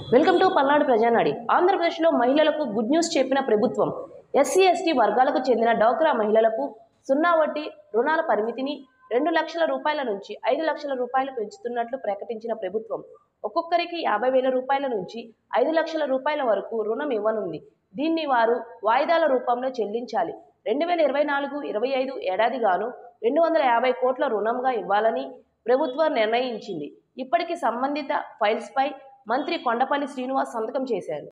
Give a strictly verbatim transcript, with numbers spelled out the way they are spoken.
Welcome to Palnadu ప్రజానాడి. ఆంధ్రప్రదేశ్లో మహిళలకు good news చెప్పిన ప్రభుత్వం. ఎస్సీ ఎస్టీ వర్గాలకు చెందిన డ్వాక్రా మహిళలకు సున్నా వడ్డీ రుణాల పరిమితిని రెండు లక్షల రూపాయల నుంచి ఐదు లక్షల రూపాయలు పెంచుతున్నట్లు ప్రకటించిన ప్రభుత్వం ఒక్కొక్కరికి యాభై వేల రూపాయల నుంచి ఐదు లక్షల రూపాయల వరకు రుణం ఇవ్వనుంది. దీన్ని వారు వాయిదాల రూపంలో చెల్లించాలి. రెండు వేల ఇరవై నాలుగు ఇరవై ఐదు ఏడాదిగాను రెండు వందల యాభై కోట్ల రుణంగా ఇవ్వాలని ప్రభుత్వం నిర్ణయించింది. ఇప్పటికి సంబంధిత ఫైల్స్పై మంత్రి కొండపల్లి శ్రీనివాస్ సంతకం చేశారు.